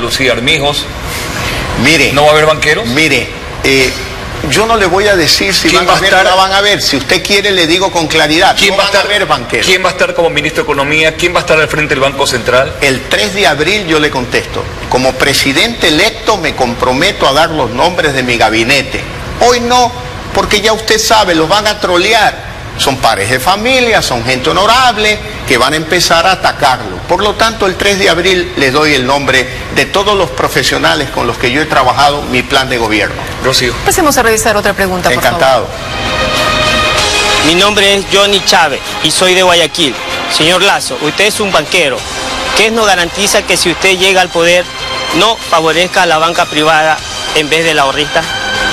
Lucía Armijos. Mire, ¿no va a haber banqueros? Mire, yo no le voy a decir si van a ver o no van a ver. Si usted quiere, le digo con claridad. ¿Quién va a estar, ver banqueros? ¿Quién va a estar como ministro de Economía? ¿Quién va a estar al frente del Banco Central? El 3 de abril yo le contesto. Como presidente electo me comprometo a dar los nombres de mi gabinete. Hoy no, porque ya usted sabe, los van a trolear. Son padres de familia, son gente honorable que van a empezar a atacarlo. Por lo tanto, el 3 de abril les doy el nombre de todos los profesionales con los que yo he trabajado mi plan de gobierno. Rocío. Pasemos a revisar otra pregunta, por Encantado. favor. Mi nombre es Johnny Chávez y soy de Guayaquil. Señor Lasso, usted es un banquero. ¿Qué nos garantiza que si usted llega al poder no favorezca a la banca privada en vez de la ahorrista?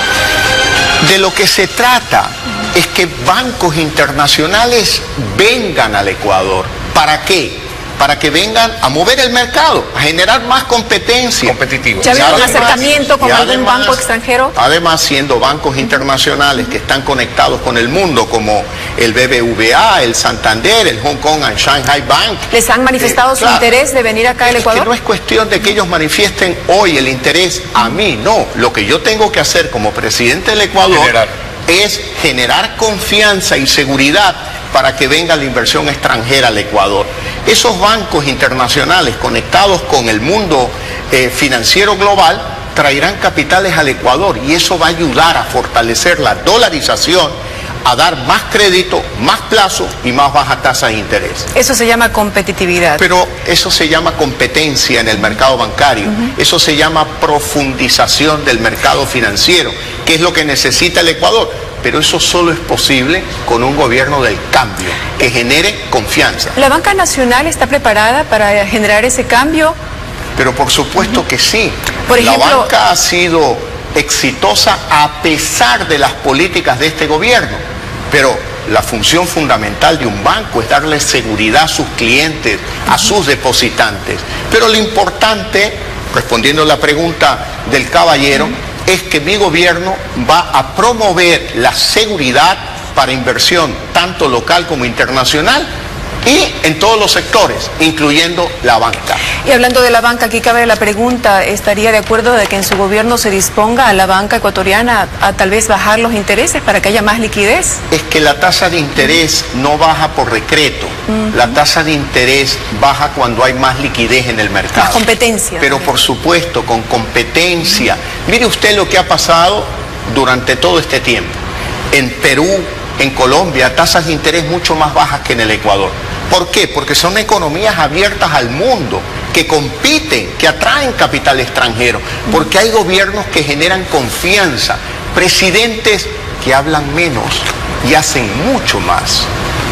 De lo que se trata es que bancos internacionales vengan al Ecuador. ¿Para qué? Para que vengan a mover el mercado, a generar más competencia. Competitivo. ¿Ya vieron un acercamiento con algún banco extranjero? Además, siendo bancos internacionales que están conectados con el mundo, como el BBVA, el Santander, el Hong Kong and Shanghai Bank. ¿Les han manifestado su interés de venir acá al Ecuador? Que no es cuestión de que ellos manifiesten hoy el interés a mí, no. Lo que yo tengo que hacer como presidente del Ecuador es generar confianza y seguridad para que venga la inversión extranjera al Ecuador. Esos bancos internacionales conectados con el mundo financiero global traerán capitales al Ecuador y eso va a ayudar a fortalecer la dolarización, a dar más crédito, más plazo y más baja tasa de interés. Eso se llama competitividad. Pero eso se llama competencia en el mercado bancario. Eso se llama profundización del mercado financiero, que es lo que necesita el Ecuador. Pero eso solo es posible con un gobierno del cambio, que genere confianza. ¿La banca nacional está preparada para generar ese cambio? Pero por supuesto que sí. Por ejemplo, la banca ha sido exitosa a pesar de las políticas de este gobierno. Pero la función fundamental de un banco es darle seguridad a sus clientes, a sus depositantes. Pero lo importante, respondiendo a la pregunta del caballero, es que mi gobierno va a promover la seguridad para inversión, tanto local como internacional, y en todos los sectores, incluyendo la banca. Y hablando de la banca, aquí cabe la pregunta, ¿estaría de acuerdo de que en su gobierno se disponga a la banca ecuatoriana a tal vez bajar los intereses para que haya más liquidez? Es que la tasa de interés no baja por decreto. La tasa de interés baja cuando hay más liquidez en el mercado. Más competencia. Pero por supuesto, con competencia. Mire usted lo que ha pasado durante todo este tiempo. En Perú, en Colombia, tasas de interés mucho más bajas que en el Ecuador. ¿Por qué? Porque son economías abiertas al mundo, que compiten, que atraen capital extranjero, porque hay gobiernos que generan confianza, presidentes que hablan menos y hacen mucho más.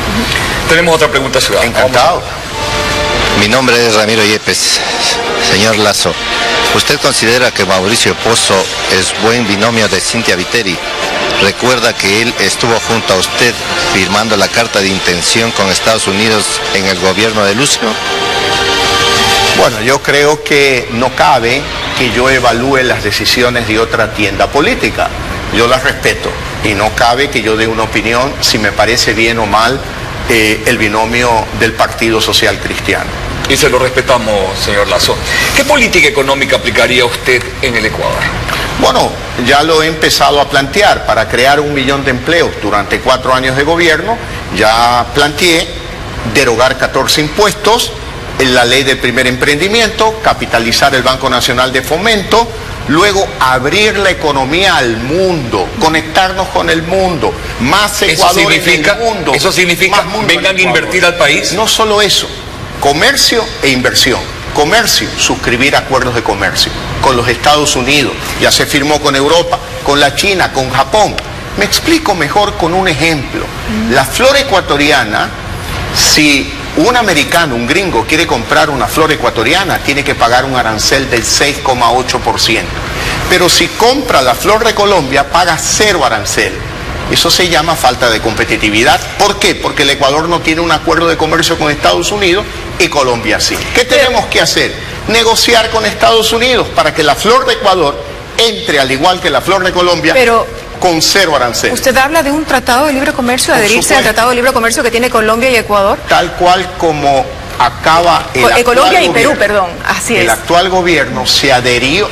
Tenemos otra pregunta ciudadana. Encantado. Mi nombre es Ramiro Yepes. Señor Lasso, ¿usted considera que Mauricio Pozo es buen binomio de Cynthia Viteri? Recuerda que él estuvo junto a usted firmando la carta de intención con Estados Unidos en el gobierno de Lucio. Bueno, yo creo que no cabe que yo evalúe las decisiones de otra tienda política. Yo las respeto y no cabe que yo dé una opinión si me parece bien o mal el binomio del Partido Social Cristiano. Y se lo respetamos, señor Lasso. ¿Qué política económica aplicaría usted en el Ecuador? Bueno, ya lo he empezado a plantear. Para crear 1 millón de empleos durante 4 años de gobierno, ya planteé derogar 14 impuestos, la ley del primer emprendimiento, capitalizar el Banco Nacional de Fomento, luego abrir la economía al mundo, conectarnos con el mundo, más Ecuador en el mundo. ¿Eso significa vengan a invertir al país? No solo eso, comercio e inversión. Comercio, suscribir acuerdos de comercio con los Estados Unidos, ya se firmó con Europa, con la China, con Japón. Me explico mejor con un ejemplo. La flor ecuatoriana, si un americano, un gringo, quiere comprar una flor ecuatoriana, tiene que pagar un arancel del 6,8%. Pero si compra la flor de Colombia, paga 0 arancel. Eso se llama falta de competitividad. ¿Por qué? Porque el Ecuador no tiene un acuerdo de comercio con Estados Unidos y Colombia sí. ¿Qué tenemos que hacer? Negociar con Estados Unidos para que la flor de Ecuador entre al igual que la flor de Colombia, pero con 0 arancel. ¿Usted habla de un tratado de libre comercio, adherirse al tratado de libre comercio que tiene Colombia y Ecuador? Tal cual como acaba el actual Colombia y Perú, gobierno, perdón, así es. El actual gobierno se adhirió,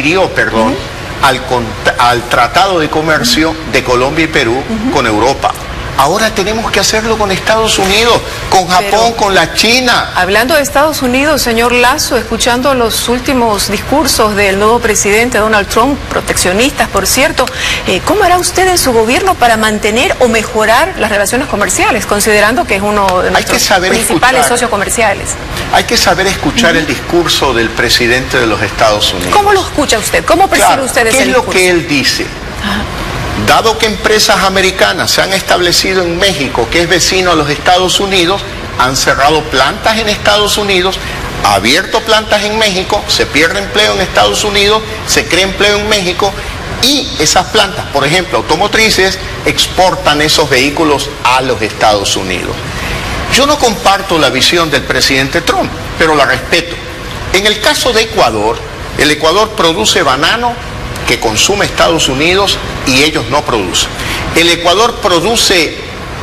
al Tratado de Comercio de Colombia y Perú con Europa. Ahora tenemos que hacerlo con Estados Unidos, con Japón, con la China. Hablando de Estados Unidos, señor Lasso, escuchando los últimos discursos del nuevo presidente Donald Trump, proteccionistas, por cierto, ¿cómo hará usted en su gobierno para mantener o mejorar las relaciones comerciales, considerando que es uno de nuestros principales socios comerciales? Hay que saber escuchar el discurso del presidente de los Estados Unidos. ¿Cómo lo escucha usted? ¿Cómo percibe usted ese discurso? ¿Qué es lo que él dice? Dado que empresas americanas se han establecido en México, que es vecino a los Estados Unidos, han cerrado plantas en Estados Unidos, ha abierto plantas en México, se pierde empleo en Estados Unidos, se crea empleo en México, y esas plantas, por ejemplo, automotrices, exportan esos vehículos a los Estados Unidos. Yo no comparto la visión del presidente Trump, pero la respeto. En el caso de Ecuador, el Ecuador produce banano que consume Estados Unidos y ellos no producen. El Ecuador produce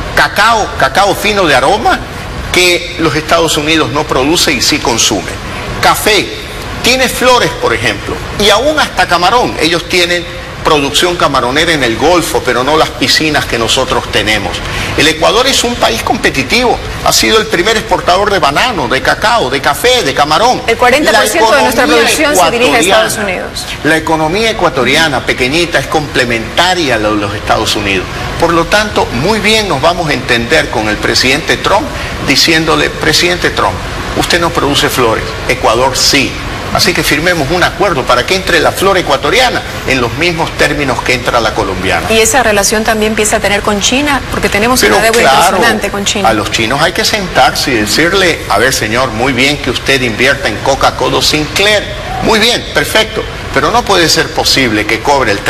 cacao fino de aroma que los Estados Unidos no produce y sí consume. Café, tiene flores, por ejemplo, y aún hasta camarón. Ellos tienen producción camaronera en el Golfo, pero no las piscinas que nosotros tenemos. El Ecuador es un país competitivo, ha sido el primer exportador de banano, de cacao, de café, de camarón. El 40% de nuestra producción se dirige a Estados Unidos. La economía ecuatoriana, pequeñita, es complementaria a la de los Estados Unidos. Por lo tanto, muy bien nos vamos a entender con el presidente Trump, diciéndole, presidente Trump, usted no produce flores, Ecuador sí. Así que firmemos un acuerdo para que entre la flora ecuatoriana en los mismos términos que entra la colombiana. ¿Y esa relación también empieza a tener con China? Porque tenemos una deuda impresionante con China. A los chinos hay que sentarse y decirle, a ver señor, muy bien que usted invierta en Coca-Cola Sinclair, muy bien, perfecto, pero no puede ser posible que cobre el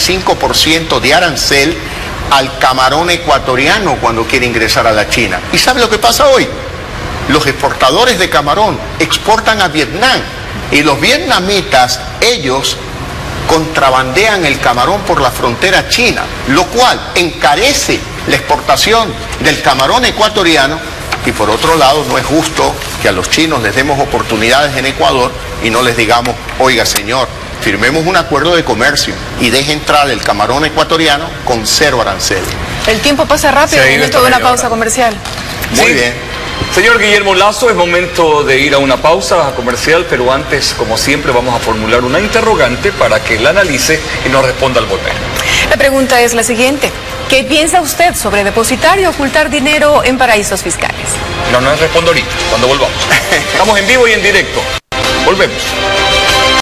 35% de arancel al camarón ecuatoriano cuando quiere ingresar a la China. ¿Y sabe lo que pasa hoy? Los exportadores de camarón exportan a Vietnam. Y los vietnamitas, ellos contrabandean el camarón por la frontera china, lo cual encarece la exportación del camarón ecuatoriano. Y por otro lado, no es justo que a los chinos les demos oportunidades en Ecuador y no les digamos, oiga señor, firmemos un acuerdo de comercio y deje entrar el camarón ecuatoriano con 0 arancel. El tiempo pasa rápido, en esto de una pausa comercial. Muy bien. Señor Guillermo Lasso, es momento de ir a una pausa comercial, pero antes, como siempre, vamos a formular una interrogante para que la analice y nos responda al volver. La pregunta es la siguiente. ¿Qué piensa usted sobre depositar y ocultar dinero en paraísos fiscales? No respondo ahorita, cuando volvamos. Estamos en vivo y en directo. Volvemos.